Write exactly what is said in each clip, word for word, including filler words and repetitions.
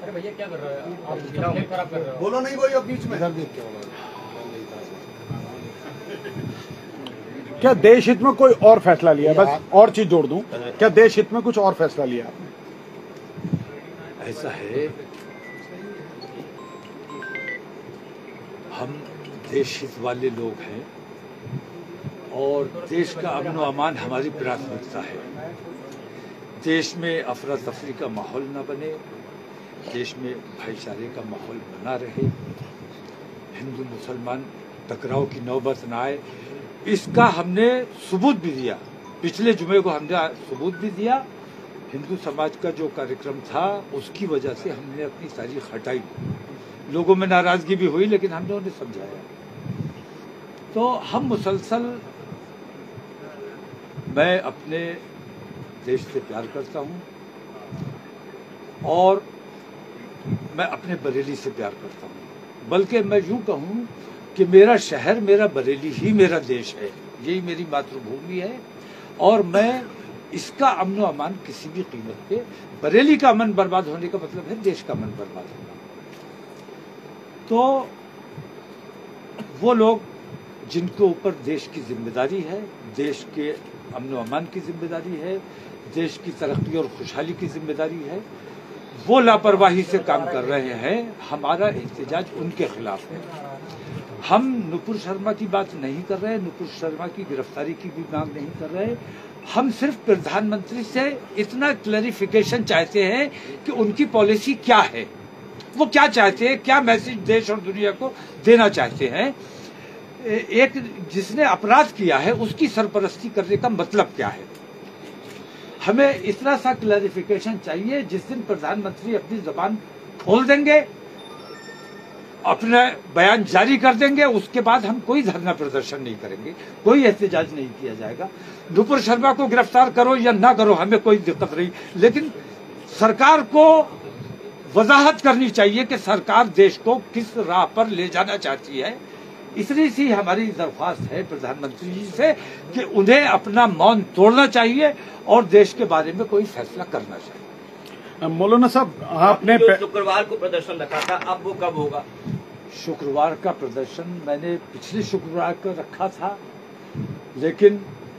अरे भैया क्या कर रहे हो आप? खराब कर रहे हो। बोलो नहीं बोलो बीच में। क्या देश हित में कोई और फैसला लिया? बस और चीज जोड़ दूं, क्या देश हित में कुछ और फैसला लिया आपने? ऐसा है, हम देश हित वाले लोग हैं और देश का अमन व अमान हमारी प्राथमिकता है। देश में अफरा तफरी का माहौल न बने, देश में भाईचारे का माहौल बना रहे, हिंदू मुसलमान टकराव की नौबत न आए, इसका हमने सबूत भी दिया। पिछले जुमे को हमने सबूत भी दिया। हिंदू समाज का जो कार्यक्रम था उसकी वजह से हमने अपनी तारीख हटाई। लोगों में नाराजगी भी हुई लेकिन हमने उन्हें समझाया। तो हम मुसलसल, मैं अपने देश से प्यार करता हूं और मैं अपने बरेली से प्यार करता हूं। बल्कि मैं यूं कहूं कि मेरा शहर, मेरा बरेली ही मेरा देश है, यही मेरी मातृभूमि है और मैं इसका अमन व अमान किसी भी कीमत पे, बरेली का अमन बर्बाद होने का मतलब है देश का अमन बर्बाद होना। तो वो लोग जिनके ऊपर देश की जिम्मेदारी है, देश के अमन व अमान की जिम्मेदारी है, देश की तरक्की और खुशहाली की जिम्मेदारी है, वो लापरवाही से काम कर रहे हैं। हमारा एहतजाज उनके खिलाफ है। हम नुपुर शर्मा की बात नहीं कर रहे, नुपुर शर्मा की गिरफ्तारी की भी मांग नहीं कर रहे। हम सिर्फ प्रधानमंत्री से इतना क्लैरिफिकेशन चाहते हैं कि उनकी पॉलिसी क्या है, वो क्या चाहते हैं, क्या मैसेज देश और दुनिया को देना चाहते हैं। एक जिसने अपराध किया है उसकी सरपरस्ती करने का मतलब क्या है, हमें इतना सा क्लैरिफिकेशन चाहिए। जिस दिन प्रधानमंत्री अपनी जबान खोल देंगे, अपना बयान जारी कर देंगे, उसके बाद हम कोई धरना प्रदर्शन नहीं करेंगे, कोई एहतजाज नहीं किया जाएगा। नुपुर शर्मा को गिरफ्तार करो या ना करो, हमें कोई दिक्कत नहीं, लेकिन सरकार को वजाहत करनी चाहिए कि सरकार देश को किस राह पर ले जाना चाहती है। इसलिए सी हमारी दरख्वास्त है प्रधानमंत्री जी से कि उन्हें अपना मौन तोड़ना चाहिए और देश के बारे में कोई फैसला करना चाहिए। मौलाना साहब, आपने शुक्रवार को प्रदर्शन रखा था, अब वो कब होगा? शुक्रवार का प्रदर्शन मैंने पिछले शुक्रवार को रखा था, लेकिन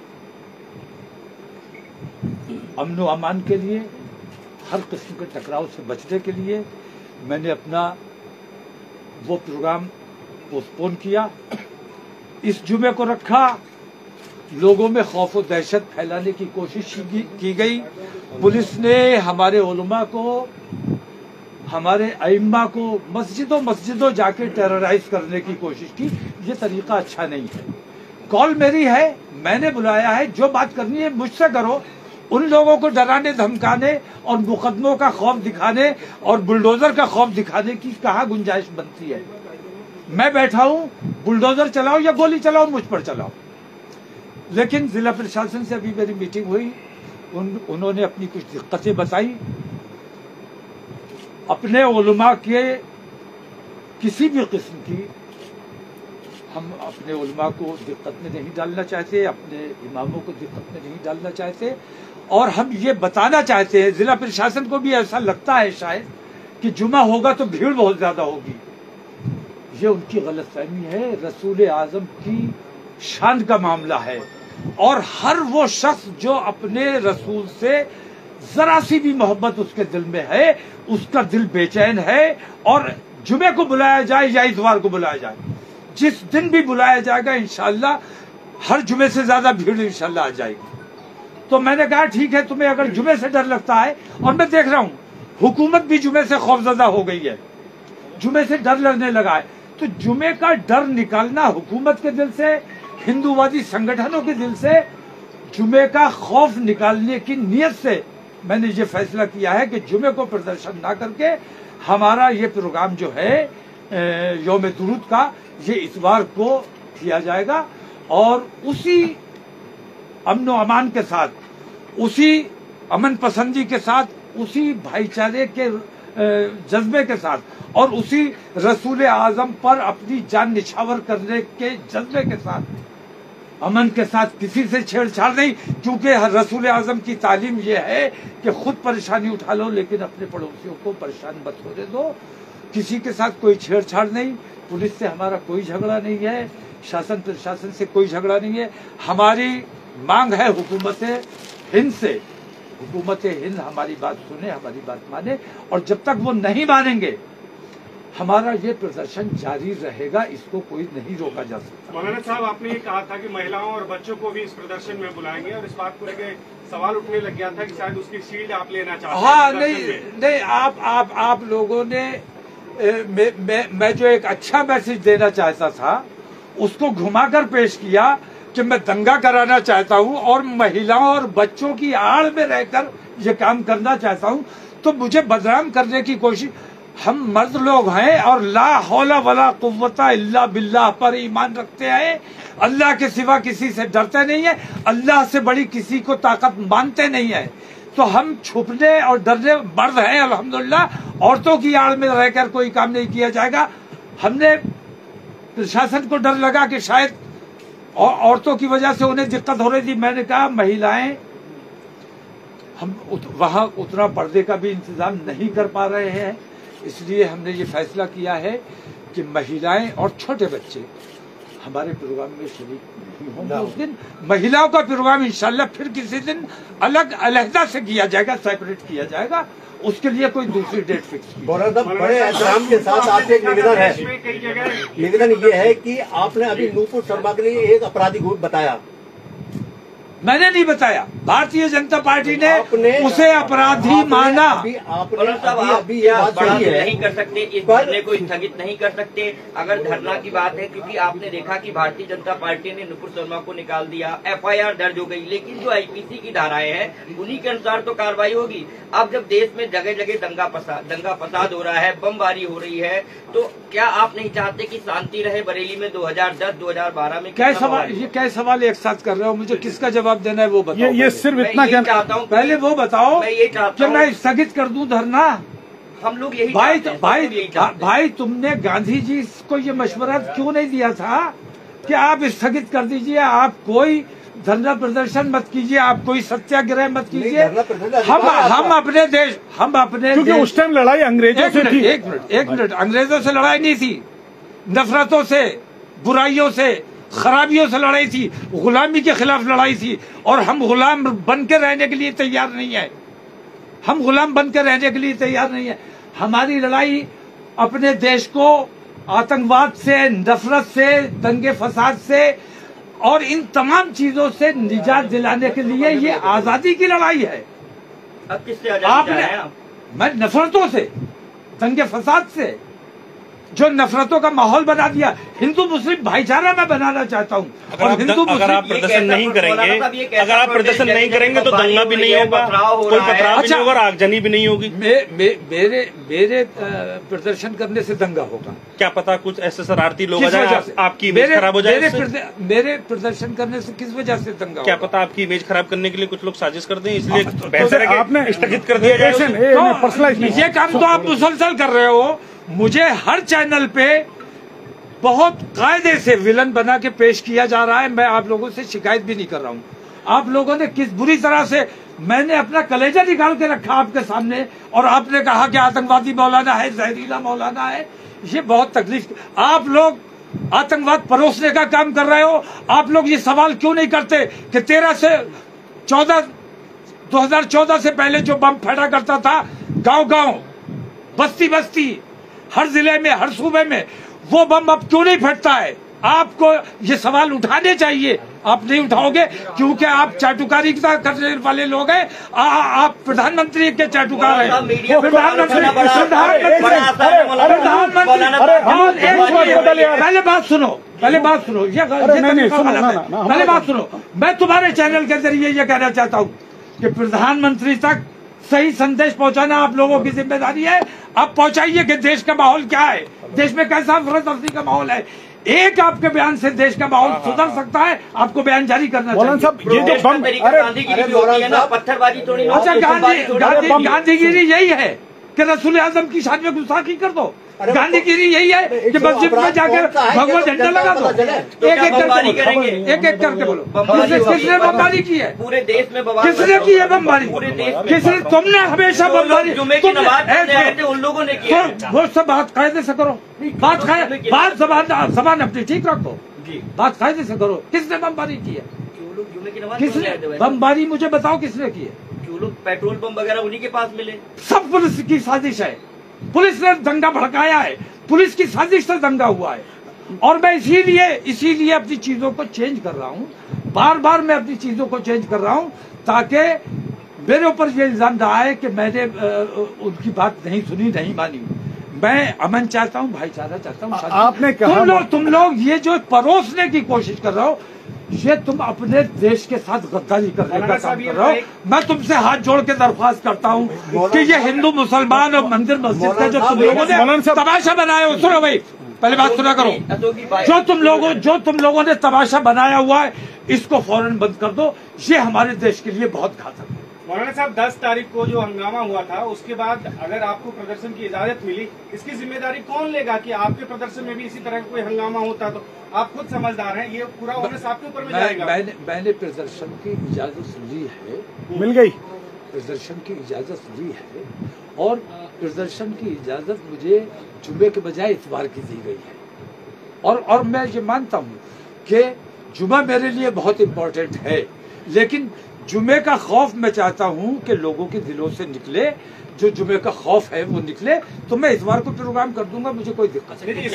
अमन व अमान के लिए, हर किस्म के टकराव से बचने के लिए मैंने अपना वो प्रोग्राम पोस्टपोन किया। इस जुमे को रखा, लोगों में खौफ और दहशत फैलाने की कोशिश की गई। पुलिस ने हमारे उलमा को, हमारे अइम्मा को मस्जिदों मस्जिदों जाके टेरराइज करने की कोशिश की। ये तरीका अच्छा नहीं है। कॉल मेरी है, मैंने बुलाया है, जो बात करनी है मुझसे करो। उन लोगों को डराने धमकाने और मुकदमों का खौफ दिखाने और बुलडोजर का खौफ दिखाने की कहाँ गुंजाइश बनती है। मैं बैठा हूं, बुलडोजर चलाओ या गोली चलाओ, मुझ पर चलाओ। लेकिन जिला प्रशासन से अभी मेरी मीटिंग हुई, उन, उन्होंने अपनी कुछ दिक्कतें बताई। अपने उलमा के किसी भी किस्म की, हम अपने उलमा को दिक्कत में नहीं डालना चाहते, अपने इमामों को दिक्कत में नहीं डालना चाहते और हम ये बताना चाहते हैं, जिला प्रशासन को भी ऐसा लगता है शायद कि जुमा होगा तो भीड़ बहुत ज्यादा होगी। ये उनकी गलतफहमी है। रसूल आजम की शान का मामला है और हर वो शख्स जो अपने रसूल से जरा सी भी मोहब्बत उसके दिल में है, उसका दिल बेचैन है। और जुमे को बुलाया जाए या इतवार को बुलाया जाए, जिस दिन भी बुलाया जाएगा इंशाअल्लाह हर जुमे से ज्यादा भीड़ इंशाअल्लाह आ जाएगी। तो मैंने कहा ठीक है, तुम्हें अगर जुमे से डर लगता है, और मैं देख रहा हूं हुकूमत भी जुमे से खौफजदा हो गई है, जुमे से डर लगने लगा है, तो जुमे का डर निकालना हुकूमत के दिल से, हिंदूवादी संगठनों के दिल से, जुमे का खौफ निकालने की नीयत से मैंने ये फैसला किया है कि जुमे को प्रदर्शन ना करके हमारा ये प्रोग्राम जो है यौम दुरूद का, ये इतवार को किया जाएगा और उसी अमन व अमान के साथ, उसी अमन पसंदी के साथ, उसी भाईचारे के जज्बे के साथ और उसी रसूल आजम पर अपनी जान निछावर करने के जज्बे के साथ अमन के साथ किसी से छेड़छाड़ नहीं, क्योंकि रसूल आजम की तालीम यह है कि खुद परेशानी उठा लो लेकिन अपने पड़ोसियों को परेशान मत होने दो। किसी के साथ कोई छेड़छाड़ नहीं, पुलिस से हमारा कोई झगड़ा नहीं है, शासन प्रशासन से कोई झगड़ा नहीं है। हमारी मांग है हुकूमत हिंद से, हुकूमत हिंद हमारी बात सुने, हमारी बात माने, और जब तक वो नहीं मानेंगे हमारा ये प्रदर्शन जारी रहेगा, इसको कोई नहीं रोका जा सकता। मौलाना साहब, आपने ये कहा था कि महिलाओं और बच्चों को भी इस प्रदर्शन में बुलाएंगे और इस बात को लेकर सवाल उठने लग गया था कि शायद उसकी शील्ड आप लेना चाहते हैं। हाँ, नहीं नहीं आप आप आप लोगों ने ए, मैं, मैं, मैं जो एक अच्छा मैसेज देना चाहता था उसको घुमाकर पेश किया कि मैं दंगा कराना चाहता हूँ और महिलाओं और बच्चों की आड़ में रहकर ये काम करना चाहता हूँ, तो मुझे बदनाम करने की कोशिश। हम मर्द लोग हैं और ला हौला वला कुव्वता इल्ला बिल्लाह पर ईमान रखते हैं, अल्लाह के सिवा किसी से डरते नहीं है, अल्लाह से बड़ी किसी को ताकत मानते नहीं है। तो हम छुपने और डरने मर्द हैं अल्हम्दुलिल्लाह, औरतों की आड़ में रहकर कोई काम नहीं किया जाएगा। हमने प्रशासन को डर लगा कि शायद औरतों की वजह से उन्हें दिक्कत हो रही थी, मैंने कहा महिलाएं हम उत, वहां उतना पर्दे का भी इंतजाम नहीं कर पा रहे हैं, इसलिए हमने ये फैसला किया है कि महिलाएं और छोटे बच्चे हमारे प्रोग्राम में शरीक नहीं होंगे। उस दिन महिलाओं का प्रोग्राम इंशाल्लाह फिर किसी दिन अलग अलहदा से किया जाएगा, सेपरेट किया जाएगा, उसके लिए कोई दूसरी डेट फिक्स की। बड़े एहतराम के साथ आपसे एक निवेदन है, निवेदन ये है कि आपने अभी नूपुर शर्मा के लिए एक अपराधी गुट बताया। मैंने नहीं बताया, भारतीय जनता पार्टी ने उसे अपराधी माना। अभी आपने अभी, अभी ये बात सही है, नहीं कर सकते, इस धरने को स्थगित नहीं कर सकते अगर धरना की बात है, क्योंकि आपने देखा कि भारतीय जनता पार्टी ने नुपुर शर्मा को निकाल दिया, एफआईआर दर्ज हो गई, लेकिन जो आईपीसी की धाराएं हैं उन्हीं के अनुसार तो कार्रवाई होगी। अब जब देश में जगह जगह दंगा फसाद दंगा फसाद हो रहा है, बमबारी हो रही है, तो क्या आप नहीं चाहते कि शांति रहे? बरेली में दो हजार दस दो हजार बारह में क्या सवाल, ये क्या सवाल एक साथ कर रहे हो? मुझे किसका जवाब देना है वो बताओ। ये, ये सिर्फ इतना क्या चाहता हूँ, पहले वो बताओ मैं ये चाहता कि मैं स्थगित कर दूं धरना। हम लोग यही भाई चाहते हैं, भाई यही चाहते हैं। भाई तुमने गांधी जी को ये मशवरा क्यों नहीं दिया था कि आप स्थगित कर दीजिए, आप कोई धरना प्रदर्शन मत कीजिए, आप कोई सत्याग्रह मत कीजिए। हम हम अपने देश हम अपने क्योंकि उस टाइम लड़ाई अंग्रेजों से थी। एक मिनट एक मिनट अंग्रेजों से लड़ाई नहीं थी, नफरतों से, बुराइयों से, खराबियों से लड़ाई थी, गुलामी के खिलाफ लड़ाई थी, और हम गुलाम बन के रहने के लिए तैयार नहीं है। हम गुलाम बन के रहने के लिए तैयार नहीं है। हमारी लड़ाई अपने देश को आतंकवाद से, नफरत से, दंगे फसाद से और इन तमाम चीजों से निजात दिलाने के लिए ये आजादी की लड़ाई है। अब किससे आजादी चाह रहे हैं आप? मैं नफरतों से, दंगे फसाद से, जो नफरतों का माहौल बना दिया, हिंदू मुस्लिम भाईचारा मैं बनाना चाहता हूँ। अगर आप अगर आप प्रदर्शन नहीं करेंगे अगर आप प्रदर्शन नहीं करेंगे तो दंगा भी नहीं होगा, कोई पथराव भी नहीं होगा, आगजनी भी नहीं होगी। मे, मे, मेरे मेरे प्रदर्शन करने से दंगा होगा? क्या पता कुछ ऐसे शरारती लोग आ जाए, आपकी इमेज खराब हो जाए। मेरे प्रदर्शन करने से किस वजह से दंगा? क्या पता आपकी इमेज खराब करने के लिए कुछ लोग साजिश कर दें, इसलिए बेहतर है आपने स्थगित कर दिया जाए। ये काम तो आप मुसलसल कर रहे हो। मुझे हर चैनल पे बहुत कायदे से विलन बना के पेश किया जा रहा है। मैं आप लोगों से शिकायत भी नहीं कर रहा हूँ। आप लोगों ने किस बुरी तरह से, मैंने अपना कलेजा निकाल के रखा आपके सामने और आपने कहा कि आतंकवादी मौलाना है, जहरीला मौलाना है। ये बहुत तकलीफ। आप लोग आतंकवाद परोसने का काम कर रहे हो। आप लोग ये सवाल क्यों नहीं करते कि तेरह से चौदह दो हजार चौदह से पहले जो बम फटा करता था गांव गांव, बस्ती बस्ती, हर जिले में, हर सूबे में, वो बम अब क्यों नहीं फटता है? आपको ये सवाल उठाने चाहिए। आप नहीं उठाओगे क्योंकि आप चाटुकारी करने वाले लोग हैं। आप प्रधानमंत्री के चाटुकार हैं। प्रधानमंत्री पहले बात सुनो, पहले बात सुनो, ये पहले बात सुनो। मैं तुम्हारे चैनल के जरिए ये कहना चाहता हूँ कि प्रधानमंत्री तक सही संदेश पहुंचाना आप लोगों की जिम्मेदारी है। आप पहुंचाइए कि देश का माहौल क्या है, देश में कैसा अफरा-तफरी का माहौल है। एक आपके बयान से देश का माहौल सुधर सकता है। आपको बयान जारी करना चाहिए। साहब, ये जो बम, गांधीगिरी भी होती है ना, पत्थरबाजी थोड़ी। अच्छा, गांधी गांधीगिरी यही है कि रसूल आजम की शान में गुस्ताखी कर दो। गांधीगिरी यही है कि मस्जिद में जाकर भगवा झंडा लगा दो। एक एक करके करेंगे, एक एक करके बोलो किसने बमबारी की है पूरे देश में? किसने की है बमबारी? किसने? तुमने हमेशा बमबारी उन लोगों ने किया। वो सब बात कायदे से करो, बात बात जबान जबान अपनी ठीक रखो, बात कायदे से करो। किसने बमबारी की है? किसने बमबारी? मुझे बताओ किसने की है? लोग पेट्रोल पंप वगैरह उन्हीं के पास मिले। सब पुलिस की साजिश है, पुलिस ने दंगा भड़काया है, पुलिस की साजिश से दंगा हुआ है। और मैं इसीलिए इसीलिए अपनी चीजों को चेंज कर रहा हूँ, बार बार मैं अपनी चीजों को चेंज कर रहा हूँ ताकि मेरे ऊपर ये इल्जाम रहा है कि मैंने आ, उनकी बात नहीं सुनी, नहीं मानी। मैं अमन चाहता हूँ, भाईचारा चाहता हूँ। आपने कहा तुम लोग तुम लोग ये जो परोसने की कोशिश कर रहे हो, ये तुम अपने देश के साथ गद्दारी करने का काम कर रहे हो। मैं तुमसे हाथ जोड़ के दरख्वास्त करता हूँ कि ये हिंदू मुसलमान और मंदिर मस्जिद का जो तुम लोगों ने तमाशा बनाया हो, सुनो भाई पहले बात सुना करो, जो तुम लोगों जो तुम लोगों ने तमाशा बनाया हुआ है इसको फौरन बंद कर दो। ये हमारे देश के लिए बहुत घातक है। मौलाना साहब, दस तारीख को जो हंगामा हुआ था उसके बाद अगर आपको प्रदर्शन की इजाजत मिली, इसकी जिम्मेदारी कौन लेगा कि आपके प्रदर्शन में भी इसी तरह का कोई हंगामा होता? तो आप खुद समझदार हैं, ये पूरा ऑनर्स आपके ऊपर में जाएगा। मैंने मैंने प्रदर्शन की इजाजत ली है, मिल गई प्रदर्शन की इजाजत ली है, और प्रदर्शन की इजाजत मुझे जुमे के बजाय इतवार की दी गई है। और और मैं ये मानता हूँ कि जुमा मेरे लिए बहुत इम्पोर्टेंट है, लेकिन जुमे का खौफ मैं चाहता हूँ कि लोगों के दिलों से निकले। जो जुमे का खौफ है वो निकले, तो मैं इतवार को प्रोग्राम कर दूंगा, मुझे कोई दिक्कत नहीं।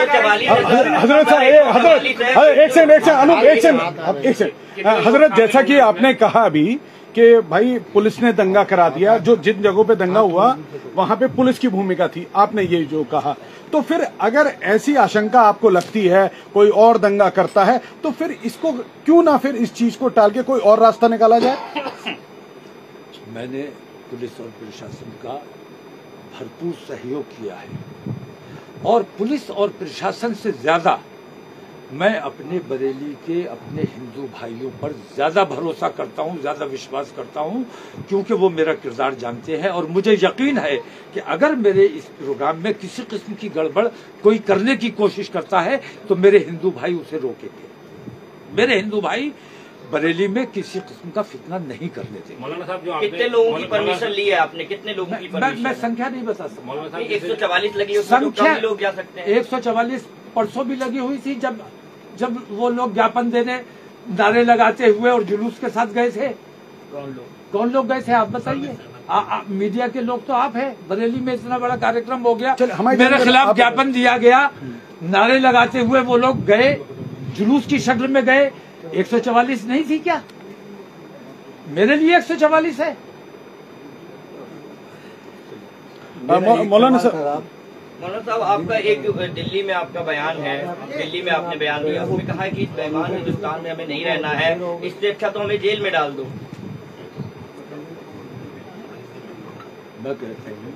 हजरत साहब, हजरत एक सेकंड एक सेकंड अनूप एक सेकंड एक सेकंड हजरत, जैसा कि आपने कहा अभी कि भाई पुलिस ने दंगा करा दिया, जो जिन जगहों पे दंगा हुआ वहां पे पुलिस की भूमिका थी, आपने ये जो कहा, तो फिर अगर ऐसी आशंका आपको लगती है कोई और दंगा करता है, तो फिर इसको क्यों ना फिर इस चीज को टाल के कोई और रास्ता निकाला जाए? मैंने पुलिस और प्रशासन का भरपूर सहयोग किया है, और पुलिस और प्रशासन से ज्यादा मैं अपने बरेली के अपने हिंदू भाइयों पर ज्यादा भरोसा करता हूं, ज्यादा विश्वास करता हूं, क्योंकि वो मेरा किरदार जानते हैं। और मुझे यकीन है कि अगर मेरे इस प्रोग्राम में किसी किस्म की गड़बड़ कोई करने की कोशिश करता है तो मेरे हिंदू भाई उसे रोकेंगे। मेरे हिंदू भाई बरेली में किसी किस्म का फितना नहीं करने देंगे। मौलाना साहब, जो कितने लोगों की परमिशन ली है आपने? कितने लोगों की परमिशन? मैं संख्या नहीं बता सकता। एक सौ चवालीस लगी, संख्या लोग जा सकते हैं। एक सौ चवालीस परसों भी लगी हुई थी, जब जब वो लोग ज्ञापन देने नारे लगाते हुए और जुलूस के साथ गए थे। कौन लोग कौन लोग गए थे आप बताइए? मीडिया के लोग तो आप हैं। बरेली में इतना बड़ा कार्यक्रम हो गया, मेरे खिलाफ ज्ञापन दिया गया, नारे लगाते हुए वो लोग गए, जुलूस की शक्ल में गए। एक सौ चवालीस नहीं थी क्या? मेरे लिए एक सौ चवालीस है। मौलाना साहब, मौलाना साहब, आपका एक दिल्ली में आपका बयान है, दिल्ली में आपने बयान दिया, उसमें कहा है कि इस बेईमान हिंदुस्तान में हमें नहीं रहना है, इससे अच्छा तो हमें जेल में डाल दो। मैं कहता हूँ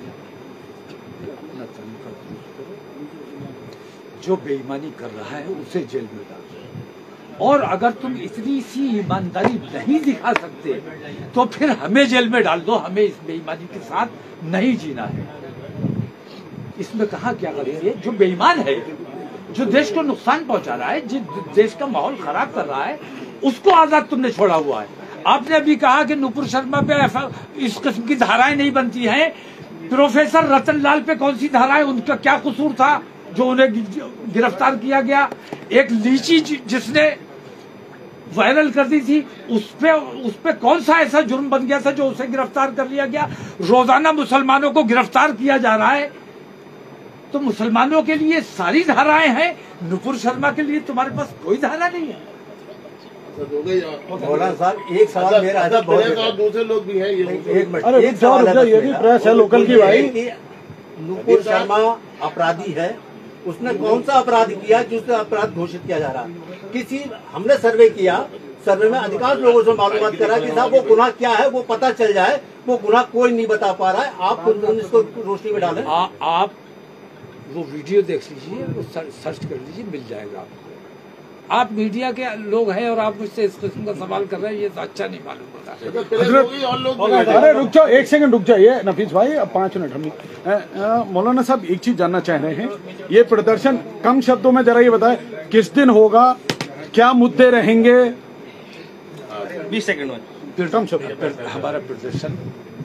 अपना तरीका दुरुस्त करो, जो बेईमानी कर रहा है उसे जेल में डाल दो। और अगर तुम इतनी सी ईमानदारी नहीं दिखा सकते तो फिर हमें जेल में डाल दो, हमें इस बेईमानी के साथ नहीं जीना है। इसमें कहा क्या करेंगे? जो बेईमान है, जो देश को नुकसान पहुंचा रहा है, जिस देश का माहौल खराब कर रहा है, उसको आजाद तुमने छोड़ा हुआ है। आपने अभी कहा कि नुपुर शर्मा पे इस किस्म की धाराएं नहीं बनती हैं। प्रोफेसर रतन लाल पे कौन सी धाराएं, उनका क्या कसूर था जो उन्हें गिरफ्तार किया गया? एक लीची जिसने वायरल कर दी थी, उस पे उस पे कौन सा ऐसा जुर्म बन गया था जो उसे गिरफ्तार कर लिया गया? रोजाना मुसलमानों को गिरफ्तार किया जा रहा है, तो मुसलमानों के लिए सारी धाराएं हैं, नुपुर शर्मा के लिए तुम्हारे पास कोई धारा नहीं है। मौलाना साहब, एक सवाल मेरा है, दूसरे लोग भी हैं, एक मिनट, अरे एक सवाल है, ये भी प्रेस है लोकल की भाई। नुपुर शर्मा अपराधी है, उसने कौन सा अपराध किया जिससे अपराध घोषित किया जा रहा है? किसी हमने सर्वे किया, सर्वे में अधिकांश लोगों से मालूमात करा कि साहब वो गुनाह क्या है वो पता चल जाए, वो गुनाह कोई नहीं बता पा रहा है। आप इसको रोशनी में डालें। आ, आप वो वीडियो देख लीजिए, वो सर्च कर लीजिए, मिल जाएगा आपको। आप मीडिया के लोग हैं और आप मुझसे इस किस्म का सवाल कर रहे हैं, ये तो अच्छा नहीं मालूम होता। हजरत अरे रुक जाओ, एक सेकंड रुक जाइए नफीस भाई, अब पांच मिनट हम मौलाना साहब एक चीज जानना चाह रहे हैं, ये प्रदर्शन कम शब्दों में जरा ये बताएं किस दिन होगा, क्या मुद्दे रहेंगे? बीस सेकंड में कम शब्द। हमारा प्रदर्शन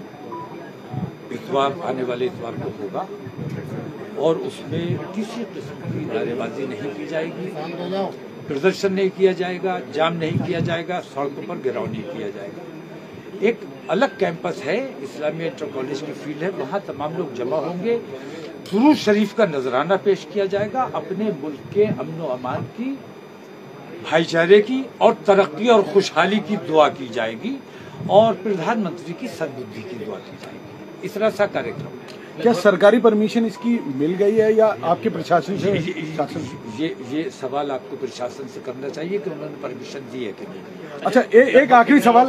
इतवार आने वाले इतवार को होगा और उसमें किसी किस्म की नारेबाजी नहीं की जाएगी, प्रदर्शन नहीं किया जाएगा, जाम नहीं किया जाएगा, सड़कों पर घेराव नहीं किया जाएगा। एक अलग कैंपस है, इस्लामी इंटर कॉलेज की फील्ड है, वहाँ तमाम लोग जमा होंगे, दुरूद शरीफ का नजराना पेश किया जाएगा, अपने मुल्क के अमन व अमान की, भाईचारे की और तरक्की और खुशहाली की दुआ की जाएगी और प्रधानमंत्री की सद्बुद्धि की दुआ की जाएगी। इस तरह सा कार्यक्रम। क्या सरकारी परमिशन इसकी मिल गई है या आपके प्रशासन से? शासन ये ये सवाल आपको प्रशासन से करना चाहिए कि उन्होंने परमिशन दी है कि नहीं। अच्छा ए, एक आखिरी सवाल,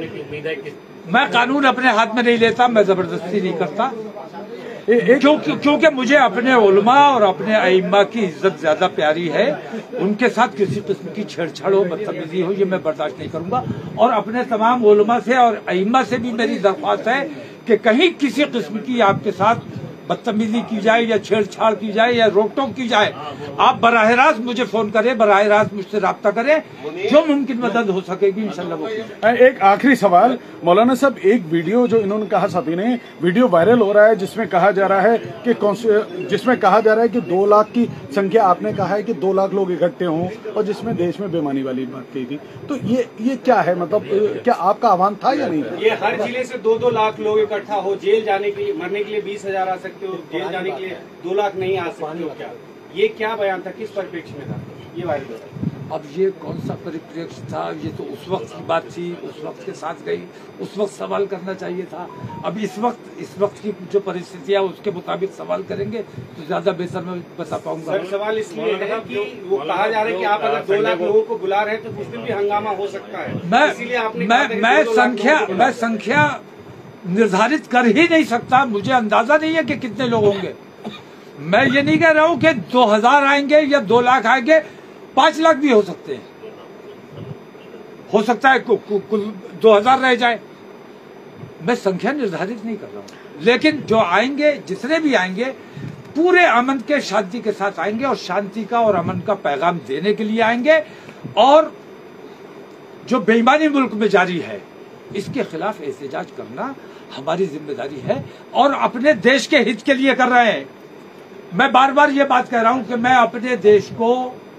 मैं कानून अपने हाथ में नहीं लेता, मैं जबरदस्ती नहीं करता, क्योंकि क्योंकि मुझे अपने उलमा और अपने अइम्मा की इज्जत ज्यादा प्यारी है। उनके साथ किसी किस्म की छेड़छाड़ हो, बदतमीजी हो, ये मैं बर्दाश्त नहीं करूंगा। और अपने तमाम उलमा से और अइम्मा से भी मेरी दरख्वास्त है कि कहीं किसी किस्म की आपके साथ बदतमीजी की जाए या छेड़छाड़ की जाए या रोक टोक की जाए, आप बराह रास्त मुझे फोन करें, बराह रास्त मुझसे राब्ता करें, जो मुमकिन मदद हो सकेगी इंशाल्लाह वो की जाए। एक आखिरी सवाल मौलाना साहब, एक वीडियो जो इन्होंने कहा साथी ने, वीडियो वायरल हो रहा है जिसमें कहा जा रहा है कि जिसमें कहा जा रहा है कि दो लाख की संख्या, आपने कहा है कि दो लाख लोग इकट्ठे हों और जिसमें देश में बेईमानी वाली बात कही थी, तो ये ये क्या है? मतलब क्या आपका आह्वान था या नहीं? ये हर जिले से दो दो लाख लोग इकट्ठा हो, जेल जाने के लिए, मरने के लिए बीस हजार आ सकते हो, जेल जाने के लिए दो लाख नहीं आ सकते हो, क्या ये क्या बयान था, किस परिप्रेक्ष्य में था ये वायरल? अब ये कौन सा परिप्रेक्ष्य था? ये तो उस वक्त की बात थी, उस वक्त के साथ गई, उस वक्त सवाल करना चाहिए था। अब इस वक्त इस वक्त की जो परिस्थितियां उसके मुताबिक सवाल करेंगे तो ज्यादा बेहतर मैं बता पाऊंगा। सर सवाल इसलिए है कि वो कहा जा रहा है कि आप अगर दो लाख लोगों को बुला रहे हैं तो कुछ दिन भी हंगामा हो सकता है। मैं इसीलिए आपने मैं मैं संख्या मैं संख्या निर्धारित कर ही नहीं सकता, मुझे अंदाजा नहीं है कि कितने लोग होंगे। मैं ये नहीं कह रहा हूँ कि दो हजार आएंगे या दो लाख आएंगे, पांच लाख भी हो सकते हैं, हो सकता है कुल दो हजार रह जाए। मैं संख्या निर्धारित नहीं कर रहा हूँ, लेकिन जो आएंगे, जितने भी आएंगे, पूरे अमन के शांति के साथ आएंगे और शांति का और अमन का पैगाम देने के लिए आएंगे। और जो बेईमानी मुल्क में जारी है इसके खिलाफ एहतजाज करना हमारी जिम्मेदारी है और अपने देश के हित के लिए कर रहे हैं। मैं बार बार ये बात कह रहा हूं कि मैं अपने देश को,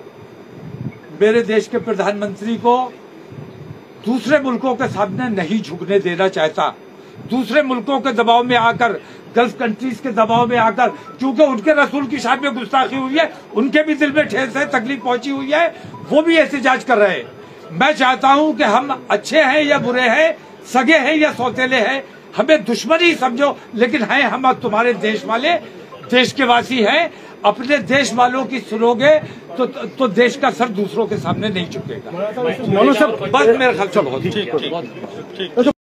मेरे देश के प्रधानमंत्री को दूसरे मुल्कों के सामने नहीं झुकने देना चाहता। दूसरे मुल्कों के दबाव में आकर, गल्फ कंट्रीज के दबाव में आकर, क्योंकि उनके रसूल की शान में गुस्ताखी हुई है, उनके भी दिल में ठेस है, तकलीफ पहुंची हुई है, वो भी एहतजाज कर रहे हैं। मैं चाहता हूं कि हम अच्छे हैं या बुरे हैं, सगे हैं या सौतेले हैं, हमें दुश्मनी समझो, लेकिन हैं हम तुम्हारे देश वाले, देश के वासी हैं। अपने देश वालों की सुनोगे तो, तो देश का सर दूसरों के सामने नहीं झुकेगा। बस मेरे ख्याल से बहुत